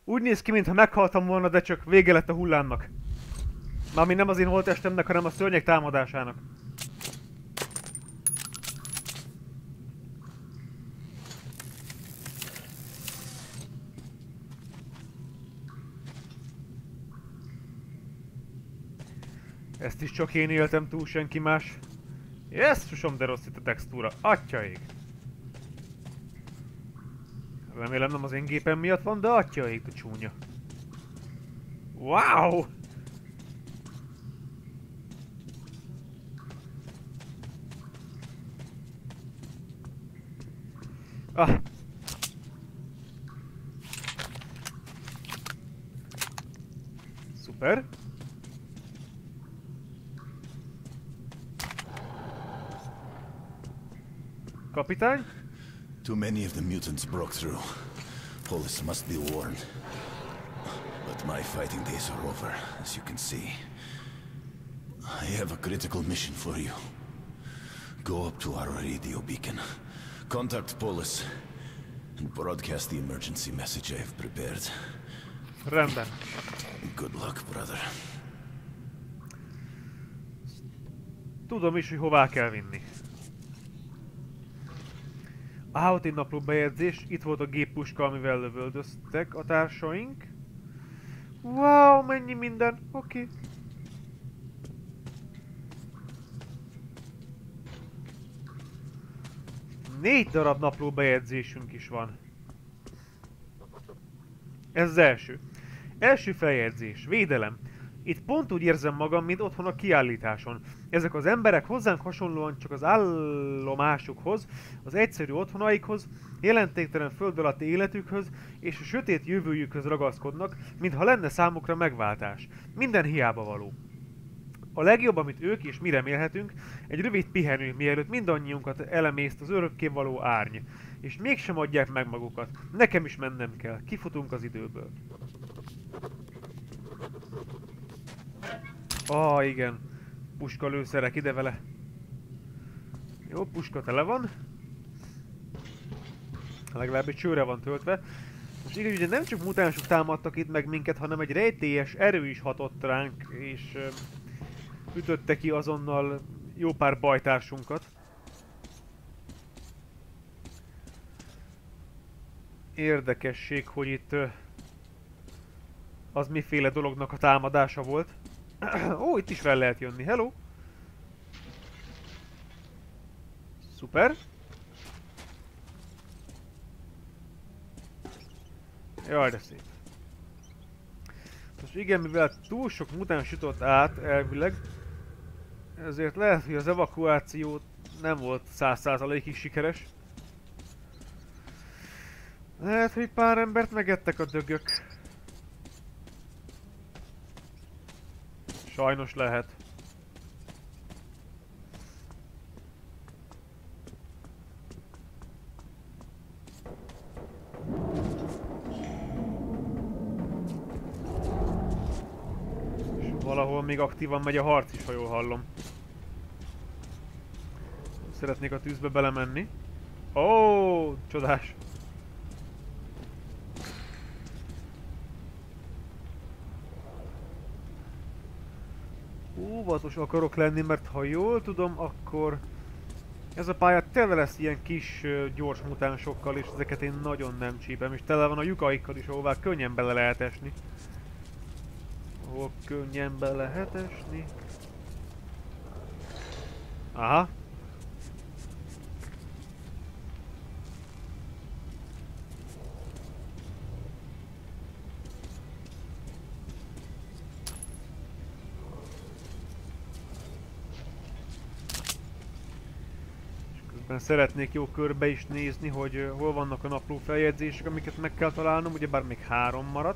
Úgy néz ki, mintha meghaltam volna, de csak vége lett a hullámnak. Mármint nem az én holttestemnek, hanem a szörnyek támadásának. Ezt is csak én éltem túl, senki más. Jesszusom, de rossz itt a textúra. Atyaig! Remélem nem az én gépem miatt van, de atyaig, de csúnya. Wow! Ah! Szuper! Kapitány? Too many of the mutants broke through. Polis must be warned. But my fighting days are over, as you can see. I have a critical mission for you. Go up to our radio beacon. Contact Polis. And broadcast the emergency message I have prepared. Rendben. Good luck, brother. Tudom is, hogy hová kell vinni. Out egy napló bejegyzés, itt volt a géppuska, amivel lövöldöztek a társaink. Wow, mennyi minden, oké. 4 darab napló bejegyzésünk is van. Ez az első. Első feljegyzés, védelem. Itt pont úgy érzem magam, mint otthon a kiállításon. Ezek az emberek hozzánk hasonlóan csak az állomásukhoz, az egyszerű otthonaikhoz, jelentéktelen föld alatti életükhöz és a sötét jövőjükhöz ragaszkodnak, mintha lenne számukra megváltás. Minden hiába való. A legjobb, amit ők és mi remélhetünk, egy rövid pihenő, mielőtt mindannyiunkat elemészt az örökkévaló árny. És mégsem adják meg magukat. Nekem is mennem kell. Kifutunk az időből. Igen. Puska lőszerek, ide vele. Jó, puska tele van. Legalább egy csőre van töltve. Most igen, ugye nem csak mutánsok támadtak itt meg minket, hanem egy rejtélyes erő is hatott ránk, és ütötte ki azonnal jó pár bajtársunkat. Érdekesség, hogy itt az miféle dolognak a támadása volt. Ó, itt is fel lehet jönni, hello! Szuper! Jaj, de szép. Most igen, mivel túl sok mutáns jutott át elvileg, ezért lehet, hogy az evakuáció nem volt 100%-ig sikeres. Lehet, hogy pár embert megettek a dögök. Sajnos lehet. És valahol még aktívan megy a harc is, ha jól hallom. Szeretnék a tűzbe belemenni. Ó, csodás! Óvatos akarok lenni, mert ha jól tudom, akkor ez a pálya tele lesz ilyen kis gyors mutánsokkal, és ezeket én nagyon nem csípem, és tele van a lyukaikkal is, ahová könnyen bele lehet esni. Ahol könnyen bele lehet esni. Aha. Szeretnék jó körbe is nézni, hogy hol vannak a napló feljegyzések, amiket meg kell találnom, ugyebár még 3 maradt.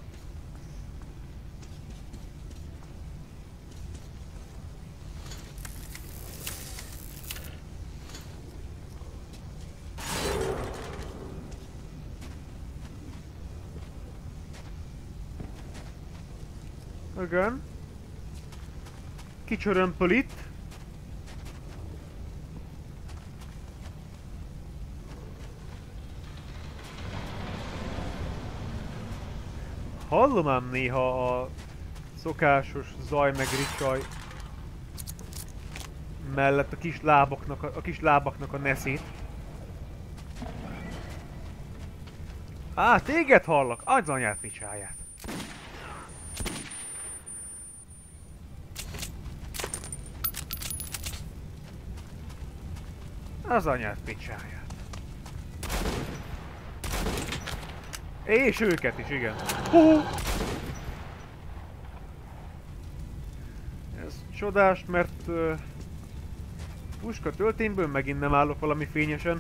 Igen. Kicsörömpöl itt. Hallom ám néha a szokásos zaj meg ricsaj mellett a kis lábaknak a neszét. Á, téged hallak! Az anyád picsáját! Az anyád picsáját. És őket is, igen. Ez csodás, mert puska töltényből megint nem állok valami fényesen.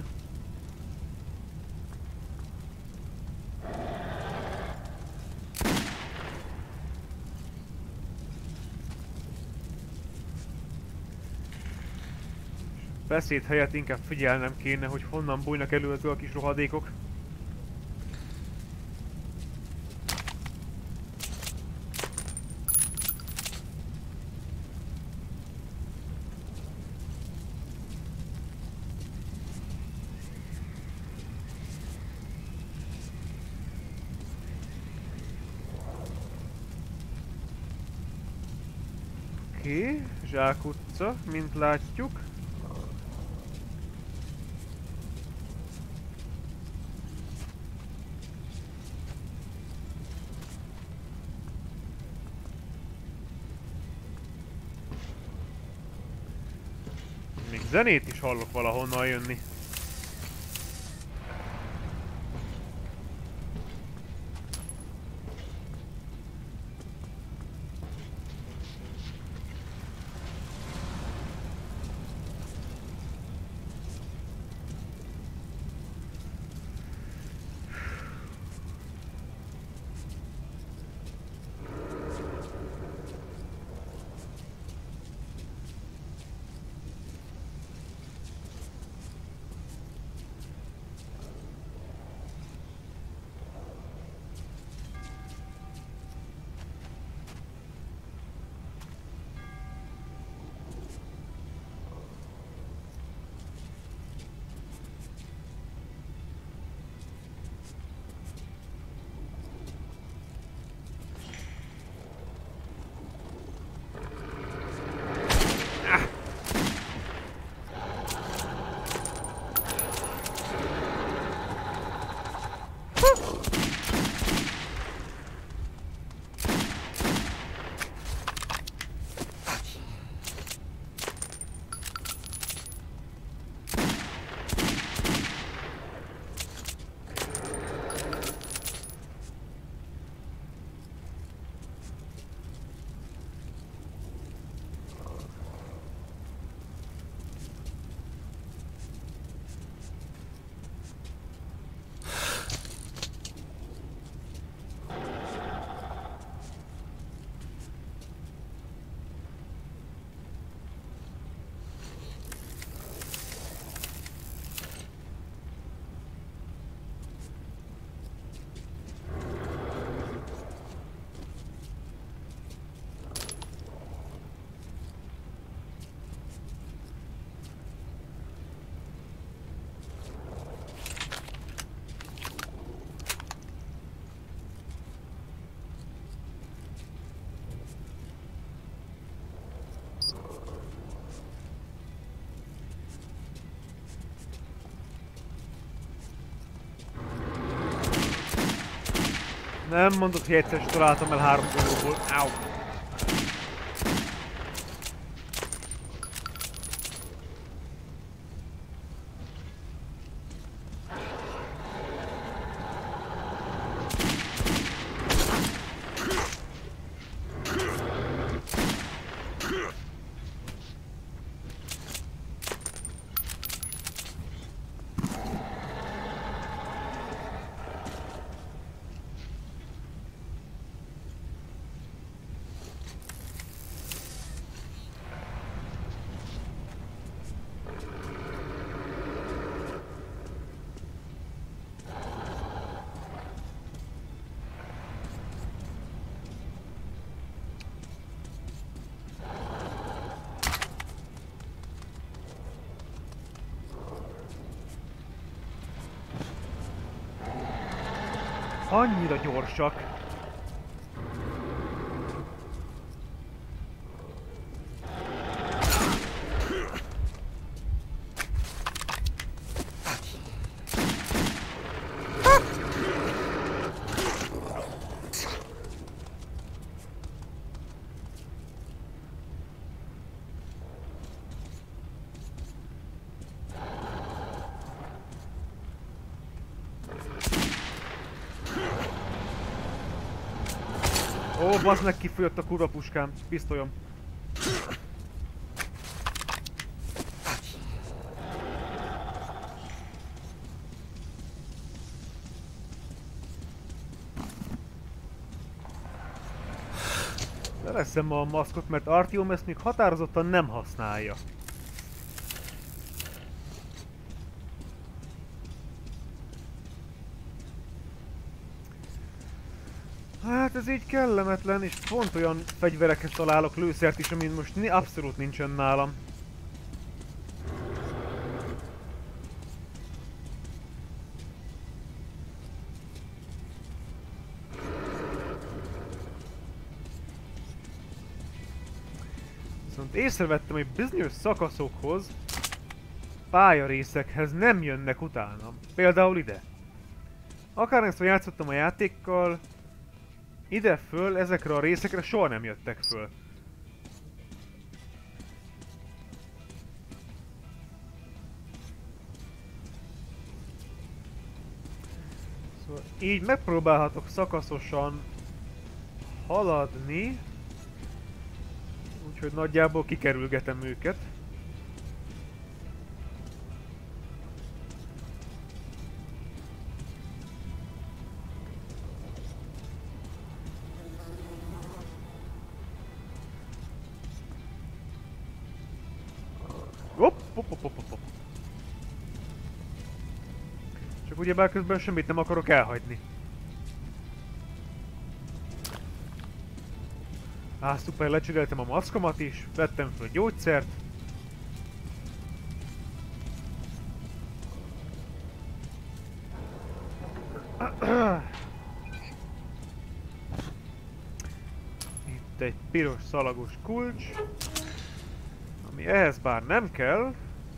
Beszéd helyett inkább figyelnem kéne, hogy honnan bújnak elő ezek a kis rohadékok. Oké, zsákutca, mint látjuk. Még zenét is hallok valahonnan jönni. Nem mondod, hogy egyszer sem találtam el 3 dolgokból. Áú! Annyira gyorsak. Ó, bazd meg, kifolyott a kurva puskám, pisztolyom. Leveszem ma a maszkot, mert Artyom ezt még határozottan nem használja. Hát ez így kellemetlen, és pont olyan fegyvereket találok, lőszert is, amin most abszolút nincsen nálam. Viszont észrevettem, hogy bizonyos szakaszokhoz, pályarészekhez nem jönnek utánam. Például ide. Akárhányszor játszottam a játékkal, ide föl, ezekre a részekre soha nem jöttek föl. Szóval így megpróbálhatok szakaszosan haladni, úgyhogy nagyjából kikerülgetem őket. Hopp. Csak ugyebár közben semmit nem akarok elhagyni. Szuper, lecseréltem a maszkomat is, vettem fel gyógyszert. Itt egy piros szalagos kulcs, ami ehhez bár nem kell.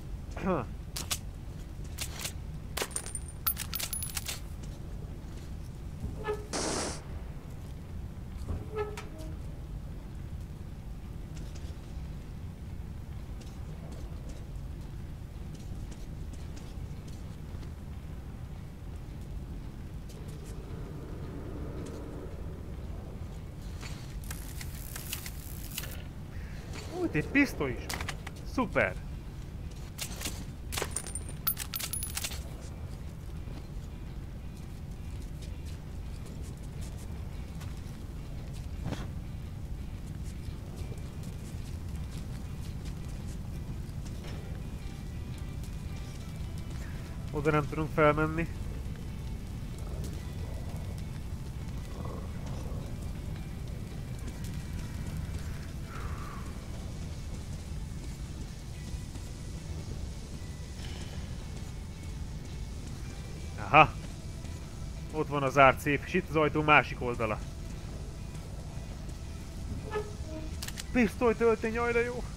Itt egy pisztoly is. Szuper. Oda nem tudunk felmenni. Aha! Ott van az zárt szép, és itt az ajtó másik oldala. Pisztolytöltény, jaj de jó!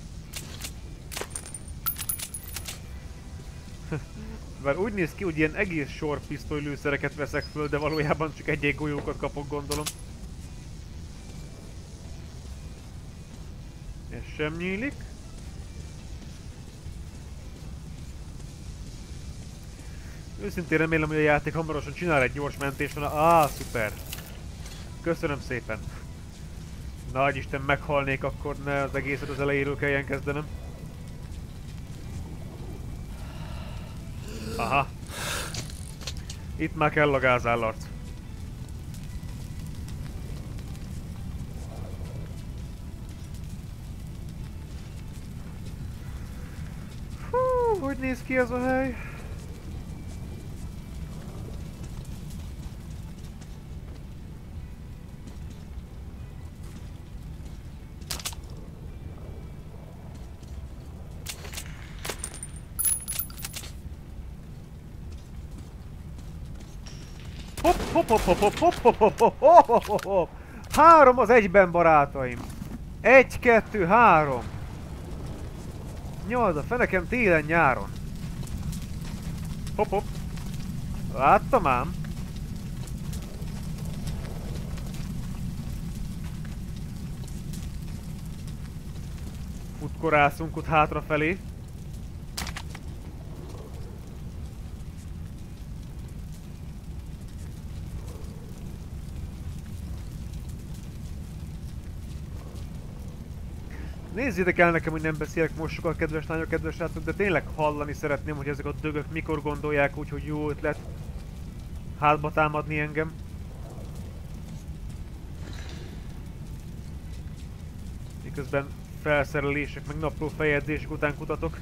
Bár úgy néz ki, hogy ilyen egész sor pisztolylőszereket veszek föl, de valójában csak egy-egy golyókat kapok, gondolom. Ez sem nyílik. Őszintén remélem, hogy a játék hamarosan csinál egy gyors mentést. Szuper! Köszönöm szépen! Nagyisten, meghalnék, akkor ne az egészet az elejéről kelljen kezdenem. Aha! Itt már kell a gázállarc. Hú, hogy néz ki ez a hely? Hopp. 3 az egyben, barátaim. 1, 2, 3. 8 a fenekem télen-nyáron. Hopp. Láttam ám. Futkorászunk ott hátrafelé. Nézzétek el nekem, hogy nem beszélek most sokat, kedves lányok, kedves srácok, de tényleg hallani szeretném, hogy ezek a dögök mikor gondolják úgy, hogy jó ötlet hátba támadni engem. Miközben felszerelések, meg napló feljegyzések után kutatok.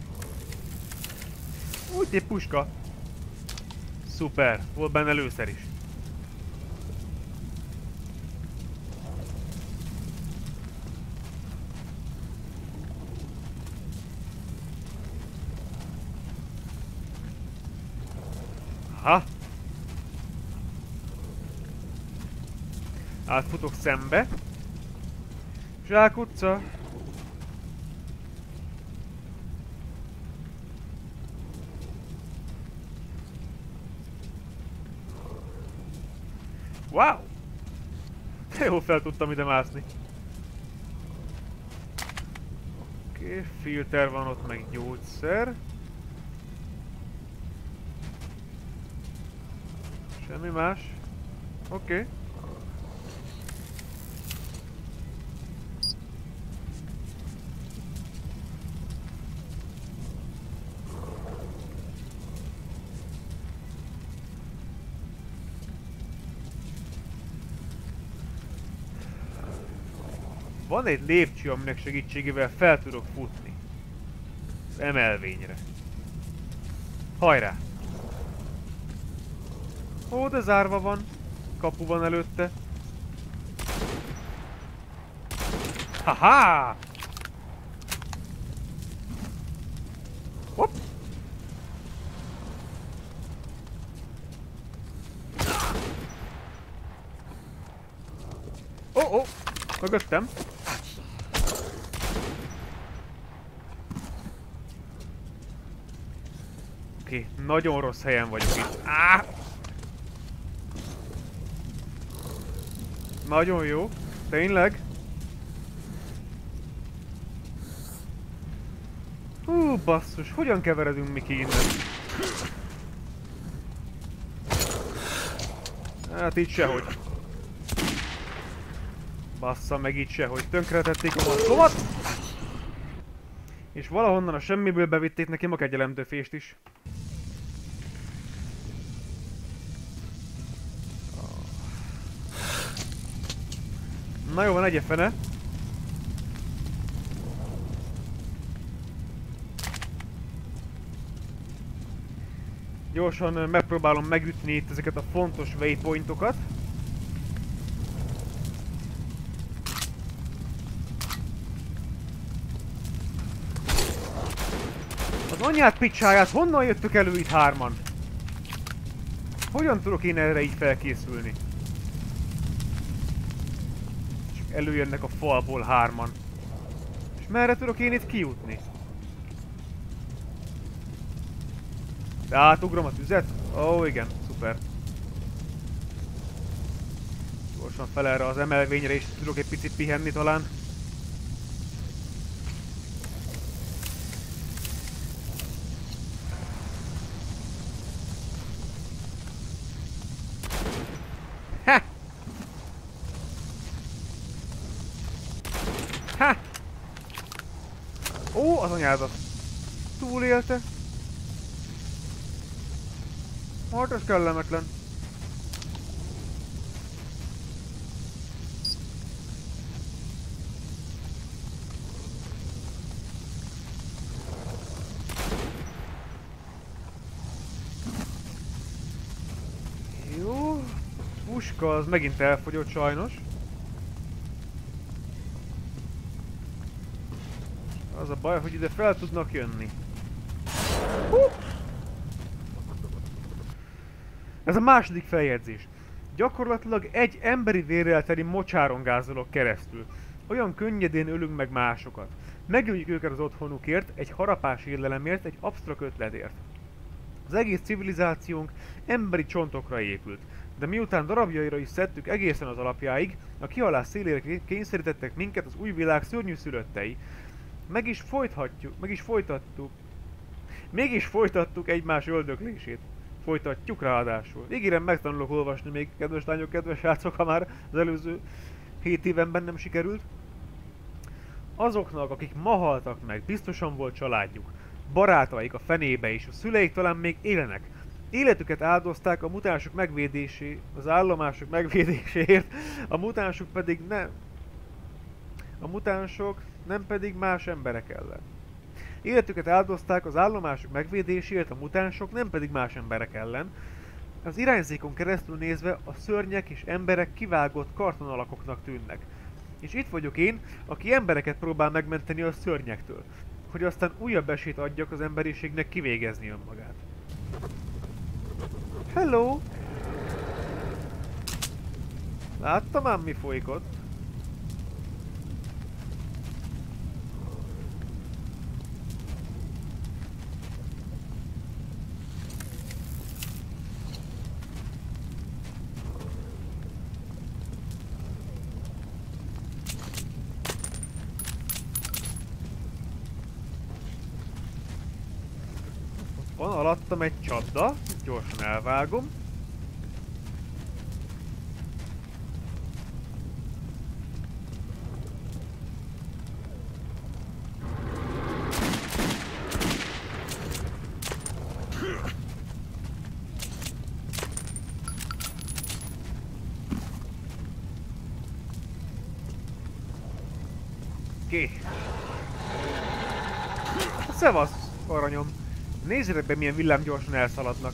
Úgy egy puska. Szuper, volt benne lőszer is. Aha. Átfutok szembe. Zsákutca. Wow! De jól fel tudtam ide mászni. Oké, filter van ott, meg gyógyszer. Semmi más. Oké. Van egy lépcső, aminek segítségével fel tudok futni. Az emelvényre. Hajrá! Ó, de zárva van. Kapu van előtte. Haha! Hopp! Ó, mögöttem. Oké, nagyon rossz helyen vagyok itt. Áh! Nagyon jó. Tényleg? Hú, basszus, hogyan keveredünk mi ki innen? Hát így sehogy. Bassza meg így sehogy. Tönkretették a maszlomat. És valahonnan a semmiből bevitték nekem a kegyelemdöfést is. Na jó, van egy fene. Gyorsan megpróbálom megütni itt ezeket a fontos waypointokat. Az anyját picsáját, honnan jöttök elő itt hárman? Hogyan tudok én erre így felkészülni? Csak előjönnek a falból hárman. És merre tudok én itt kijutni? De átugrom a tüzet? Ó, igen, szuper. Gyorsan fel erre az emelvényre is tudok egy picit pihenni talán. Ha! Ha! Ó, az anyádat! Túlélte! Hát ez kellemetlen. Jó. Puska az megint elfogyott sajnos. Az a baj, hogy ide fel tudnak jönni. Ez a második feljegyzés. Gyakorlatilag egy emberi vérrel teli mocsáron gázolok keresztül. Olyan könnyedén ölünk meg másokat. Megöljük őket az otthonukért, egy harapás élelemért, egy absztrakt ötletért. Az egész civilizációnk emberi csontokra épült, de miután darabjaira is szedtük egészen az alapjáig, a kihalás szélére kényszerítettek minket az új világ szörnyű szülöttei. Mégis folytattuk egymás öldöklését. Folytatjuk ráadásul. Ígérem, megtanulok olvasni még, kedves lányok, kedves srácok, ha már az előző 7 évenben nem sikerült. Azoknak, akik ma haltak meg, biztosan volt családjuk. Barátaik a fenébe és a szüleik talán még élnek. Életüket áldozták a mutánsok az állomások megvédéséért, a mutánsok nem pedig más emberek ellen. Életüket áldozták az állomások megvédéséért, a mutánsok nem pedig más emberek ellen. Az irányzékon keresztül nézve a szörnyek és emberek kivágott kartonalakoknak tűnnek. És itt vagyok én, aki embereket próbál megmenteni a szörnyektől, hogy aztán újabb esélyt adjak az emberiségnek kivégezni önmagát. Hello! Láttam ám, mi folyik ott. Van alattam egy csapda, gyorsan elvágom. Oké. Szevasz, aranyom. Nézzétek be, milyen villámgyorsan elszaladnak.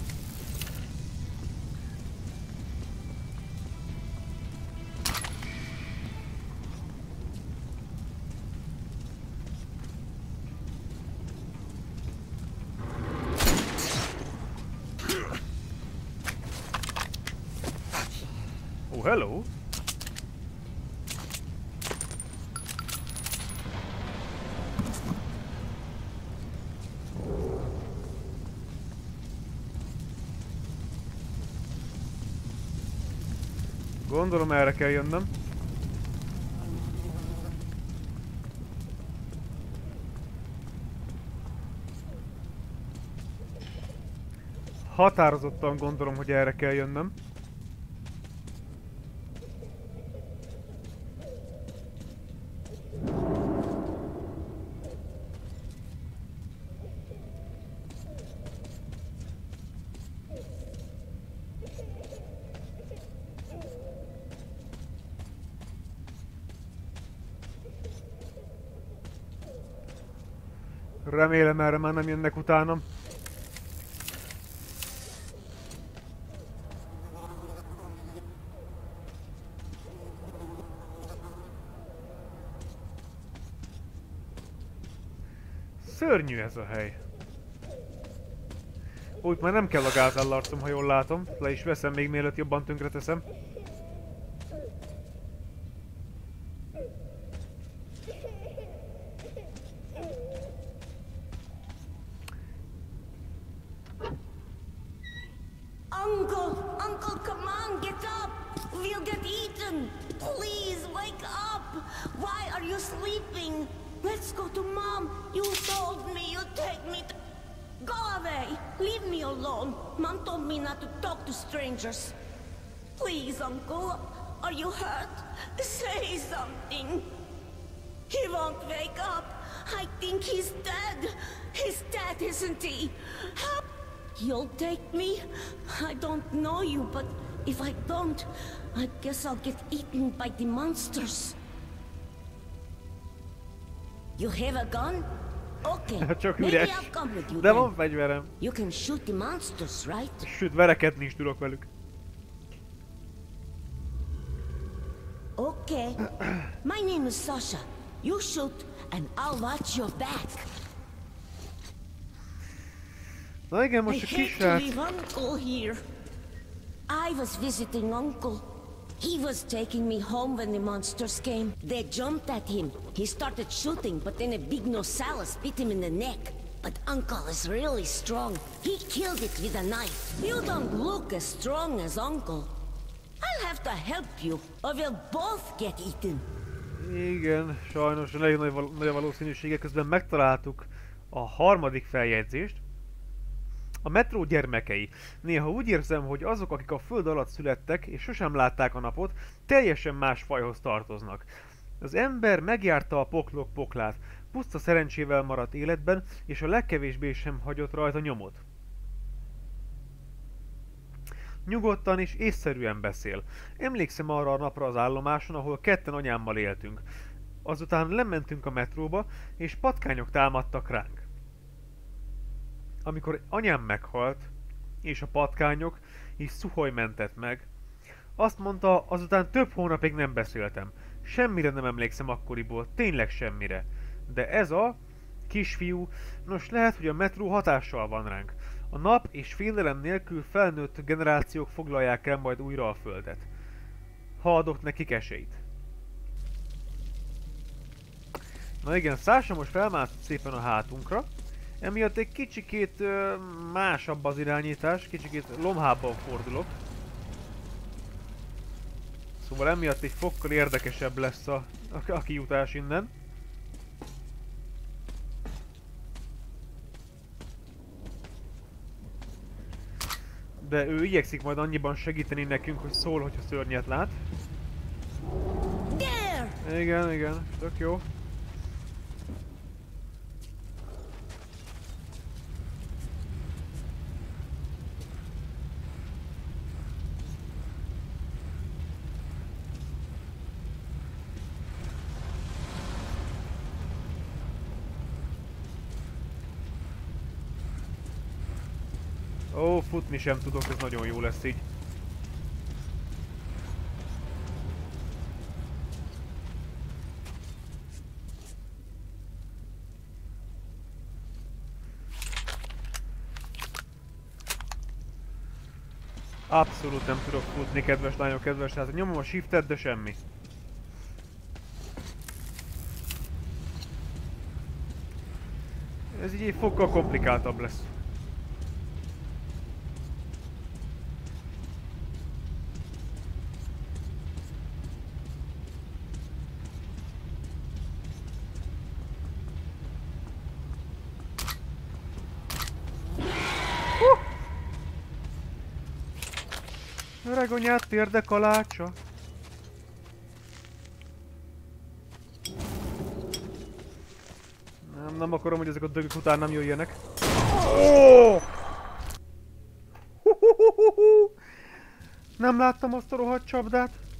Oh, hello! Gondolom erre kell jönnöm. Határozottan gondolom, hogy erre kell jönnöm. Remélem erre már nem jönnek utánam. Szörnyű ez a hely. Úgy már nem kell a gázellarcom, ha jól látom. Le is veszem még mielőtt jobban tönkreteszem. Uncle, come on, get up! We'll get eaten! Please, wake up! Why are you sleeping? Let's go to Mom! You told me you'd take me to... Go away! Leave me alone! Mom told me not to talk to strangers. Please, Uncle, are you hurt? Say something! He won't wake up! I think he's dead! He's dead, isn't he? How... You'll take me? I don't know you, but if I don't, I guess I'll get eaten by the monsters. You have a gun? Okay, Csak maybe üres. I'll come with you De van then. fegyverem. You can shoot the monsters, right? Sőt, verekedni is tudok velük. Okay. My name is Sasha. You shoot, and I'll watch your back. Na igen, I most a hate kis to srác. leave Uncle here. I was visiting Uncle. He was taking me home when the monsters came. They jumped at him. He started shooting, but then a big Nosalis bit him in the neck. But Uncle is really strong. He killed it with a knife. You don't look as strong as Uncle. I'll have to help you, or we'll both get eaten. Igen, sajnos a nagy valószínűsége közben megtaláltuk a harmadik feljegyzést. A metró gyermekei. Néha úgy érzem, hogy azok, akik a föld alatt születtek és sosem látták a napot, teljesen más fajhoz tartoznak. Az ember megjárta a poklok poklát, puszta szerencsével maradt életben, és a legkevésbé sem hagyott rajta nyomot. Nyugodtan és észszerűen beszél. Emlékszem arra a napra az állomáson, ahol ketten anyámmal éltünk. Azután lementünk a metróba, és patkányok támadtak ránk. Amikor anyám meghalt, és a patkányok is Szuhoj mentett meg, azt mondta, azután több hónapig nem beszéltem. Semmire nem emlékszem akkoriból, tényleg semmire. De ez a kisfiú, nos lehet, hogy a metró hatással van ránk. A nap és félelem nélkül felnőtt generációk foglalják el majd újra a földet. Ha adok nekik esélyt. Na igen, Sasha most felmászott szépen a hátunkra. Emiatt egy kicsikét másabb az irányítás, kicsikét lomhábban fordulok. Szóval emiatt egy fokkal érdekesebb lesz a kijutás innen. De ő igyekszik majd annyiban segíteni nekünk, hogy szól, hogyha szörnyet lát. Igen, igen, tök jó. Ó, futni sem tudok, ez nagyon jó lesz így. Abszolút nem tudok futni, kedves lányok, kedves lányok. Nyomom a shiftet, de semmi. Ez így egy fokkal komplikáltabb lesz. Öregonyát térde kalácsa. Nem akarom, hogy ezek a dögök után nem jöjjenek. Oh! Nem láttam azt a rohadt csapdát.